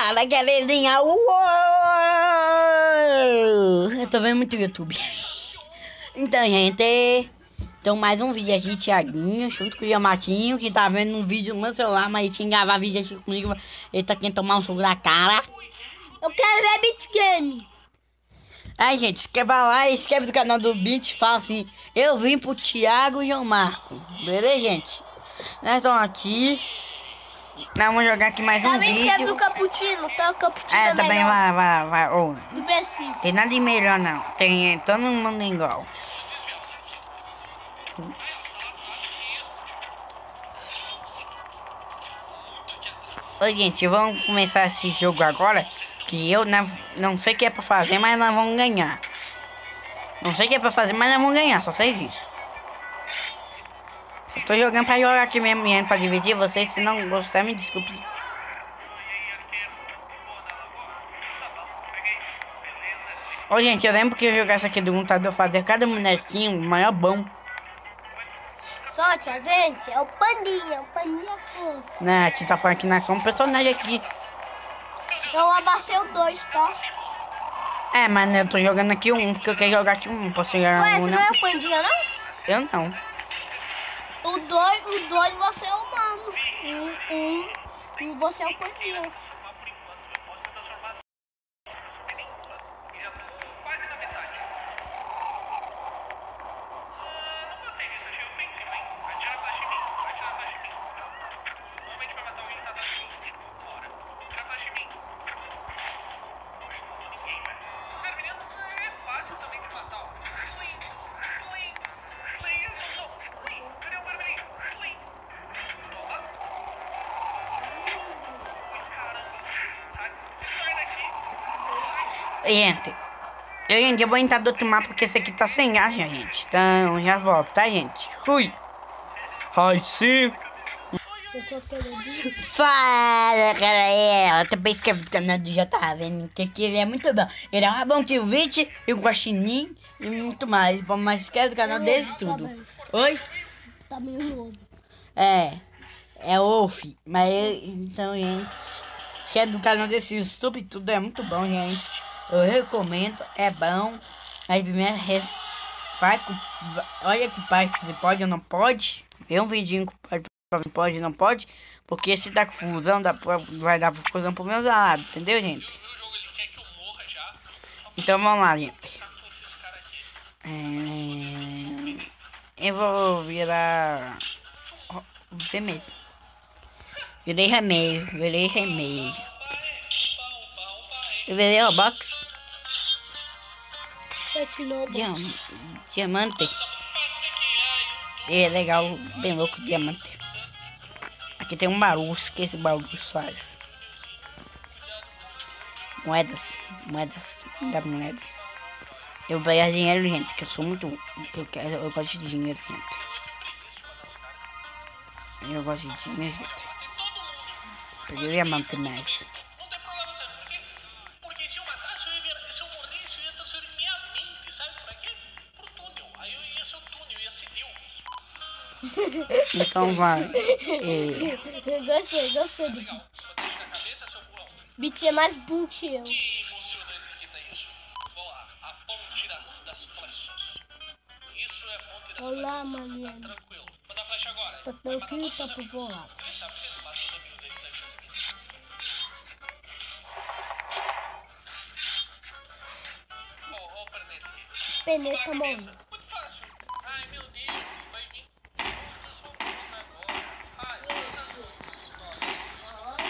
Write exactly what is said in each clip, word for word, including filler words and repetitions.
Fala, galerinha! Uou! Eu tô vendo muito YouTube. Então, gente, então mais um vídeo aqui, Thiaguinho, junto com o Yamatinho, que tá vendo um vídeo no meu celular, mas ele tinha que gravar vídeo aqui comigo. Ele tá querendo tomar um soco na cara. Eu quero ver Beat Game. Aí, gente, inscreva lá, inscreve no canal do Beat, fala assim, eu vim pro Thiago e João Marco. Beleza, gente? Nós estamos aqui. Nós vamos jogar aqui mais um também vídeo. Também escreve o Cappuccino, tá? O Cappuccino é, é também melhor. vai, vai, vai. Oh, do P X. tem nada de melhor, não. Tem todo mundo igual. Oi, gente, vamos começar esse jogo agora. Que eu não, não sei o que é pra fazer, mas nós vamos ganhar. Não sei o que é pra fazer, mas nós vamos ganhar, só sei isso. Eu tô jogando pra jogar aqui mesmo, mesmo pra divertir vocês. Se não gostar, me desculpe. Ô, gente, eu lembro que eu jogasse aqui do computador, fazer cada bonequinho maior bom. Só, tia, gente, é o Pandinha, o Pandinha fofo. Né, a gente tá falando que nós somos um personagem aqui. Eu abaixei o dois, tá? É, mas eu tô jogando aqui um, porque eu quero jogar aqui um. Posso jogar Ué, um, você não? não é o Pandinha, não? Eu não. O dois, o dois você é o humano. Um, um, um você é o Pandinha. Gente, eu, gente, eu vou entrar do outro mapa porque esse aqui tá sem ar, gente. Então, já volto, tá, gente? Fui. Ai, sim. Fala, galera. Eu também inscreve no canal do J tá vendo que aqui ele é muito bom. Ele é um bom tio Vite e o Guaxinim e muito mais. Bom, mas inscreve no canal deles tudo. Oi? Tá meio lobo. É, é Wolf. Mas, então, gente, inscreve no canal desse YouTube, tudo é muito bom, gente. Eu recomendo, é bom. Aí primeiro res... vai com... olha que parte se pode ou não pode. Vê um vidinho que pode, pode ou não pode. Porque se dá confusão, dá, vai dar confusão pro meus lados, entendeu, gente? Então vamos lá, gente. É... Eu vou virar vermelho. Virei remédio, virei remédio. Eu virei Robux. Diam diamante. É legal, bem louco, diamante. Aqui tem um barulho, que esse barulho faz. Moedas, moedas, dá moedas. Eu vou ganhar dinheiro, gente, que eu sou muito... Eu, quero, eu gosto de dinheiro, gente. Eu gosto de dinheiro, gente. Peguei diamante mais. Então vai. E... Gostei, gostei do Beat. Beat é mais burro que eu. Que emocionante que tá isso. Vamos lá, a ponte das, das flechas. Isso é a ponte das Olá, flechas. Mariana. Tá tranquilo. Manda a flecha agora. Tá tranquilo, tá por voar. Ele sabe que eles matam os amigos deles aqui. Ó, ó o planeta aqui. Peneta morre. Muito fácil. Ai, meu Deus, vai vir. Meus robôs agora. Ai, meus azuis. Nossa, azuis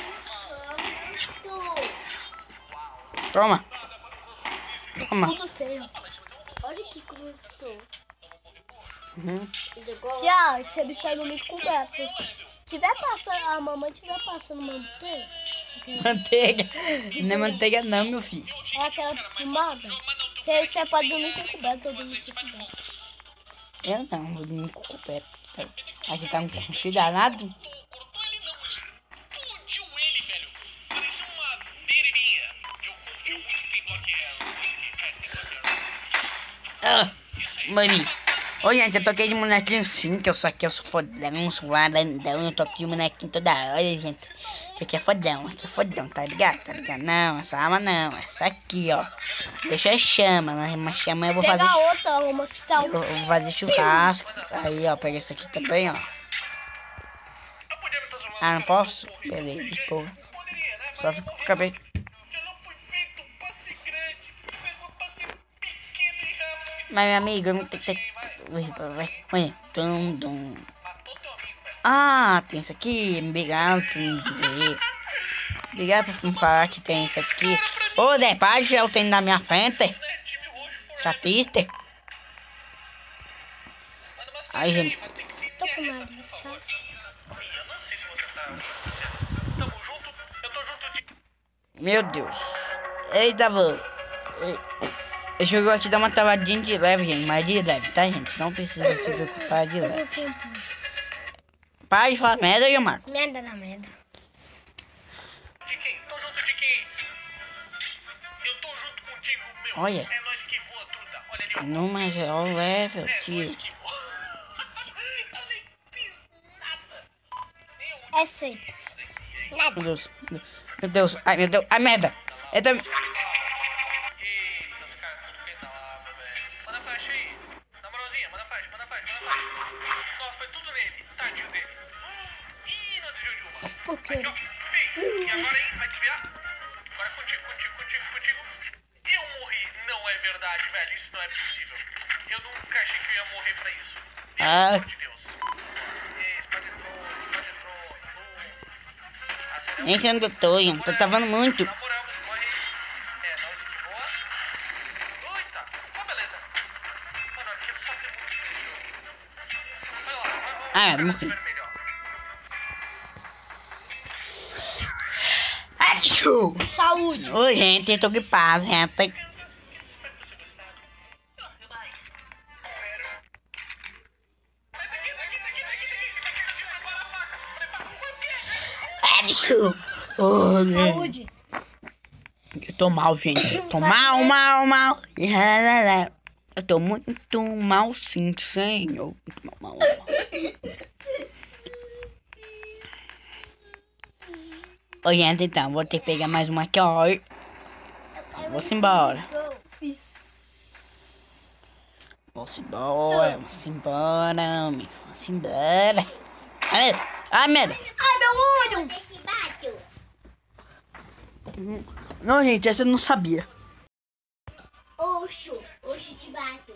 como assim? Toma. Toma. Tudo feio. Olha que começou. Uhum. Já, esse bicho é muito coberto. Se tiver passando, a mamãe tiver passando manteiga. Manteiga. Não é manteiga não, meu filho. É aquela fumada. Você, você pode dormir sem coberto, eu dormir sem coberto. Eu não, eu dormi com coberto. Aqui tá um fio danado. Cortou ele não, explodiu ele, velho. Parecia uma bereirinha. Eu confio muito que tem block error. É, tem block error. Ah, Mari. Oi, gente, eu toquei de bonequinho sim, que eu só que eu sou fodão, sou varandão, eu toquei de bonequinho toda hora, gente. Esse aqui é fodão, esse aqui é fodão, tá ligado? Tá ligado? Não, essa arma não, essa aqui, ó. Deixa a chama, né? Uma chama eu vou Pega fazer. outra, uma que tá. Eu vou fazer churrasco. Aí, ó, pega esse aqui também, ó. Ah, não posso? Beleza, pô. Só fico com o cabelo. Mas, meu amigo, eu não tenho que ter. Vai, tum, tum. Ah, tem isso aqui. Obrigado por me dizer. Obrigado por me falar que tem isso aqui. Ô, Zé, para de eu tenho na minha frente. Chatista. Ai, gente. Tô com mais lista. Eu não sei se você tá. Tamo junto, eu tô junto de. Meu Deus. Eita, vô. Eu jogo aqui dá uma travadinha de leve, gente. Mas de leve, tá, gente? Não precisa se preocupar de leve. Para de falar merda, Gilmar. Merda na merda. De quem? Tô junto de quem? Eu tô junto contigo, meu. Olha. É nós que voa, truta. Olha ali, ó. Não, mas é o level, É tio. nós que voa. Eu nem fiz nada. É simples. Meu Deus. Meu Deus. Ai, meu Deus. Ai, merda. Eu tô... Eita, os caras tudo caindo na lava, velho. Manda flash aí. Na moralzinha, manda flash, manda flash, manda flash. Nossa, foi tudo nele. Tadinho dele. Ih, não desviou de uma. Por quê? Aqui, ó. Bem, e agora, hein? Vai desviar? Agora contigo, contigo, contigo, contigo. Eu morri. Não é verdade, velho. Isso não é possível. Eu nunca achei que eu ia morrer pra isso. Pelo Ah. amor de Deus. Ei, Spider-Tron, Spider-Tron. Acelera. Nem sei onde eu tô, gente. Tô travando muito. Na moral, você morre. É, não esquivou. Eita. Ó, beleza. Mano, aqui ele sofre muito nesse jogo. Olha lá, olha lá. Ah, olha lá, morri. vermelho, ó. Achou. Saúde. Oi, gente. Eu tô gripado, gente. Espero que você gostado. Não, eu vai. Vai daqui, daqui, daqui, daqui, daqui. Se prepara a faca. Prepara o quê? Achou. Oh, gente. Saúde. Eu tô mal, gente. Eu tô mal, mal, mal. Eu tô muito mal, sim, senhor. Muito mal, mal, mal. Ô, gente, então, vou ter que pegar mais uma aqui, ó. Vou-se embora. Eu fiz. Vou-se embora, vou-se embora, homem. Vou-se embora. Ai, ai, merda. Ai, meu olho. Não, gente, essa eu não sabia. Oxo. Oxo, te bato.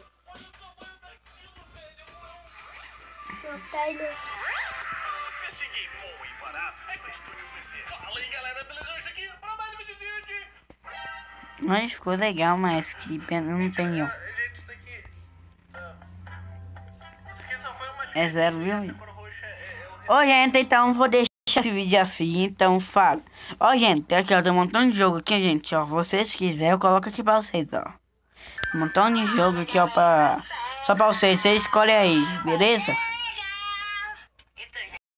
Uma perna. Esse game bom e barato é com o Estúdio P C. Fala aí, galera, beleza? Hoje aqui para mais um vídeo de... Mas ficou legal, mas que pena não tem, ó. Gente, isso daqui... ah, isso aqui só foi uma... É zero, viu? Essa cor roxa é- é o- Ô, gente, então vou deixar esse vídeo assim, então fala. Ó, gente, aqui, ó, tem um montão de jogo aqui, gente, ó. Vocês quiserem, eu coloco aqui pra vocês, ó. Um montão de jogo aqui, ó, pra... Só pra vocês, vocês escolhem aí, beleza?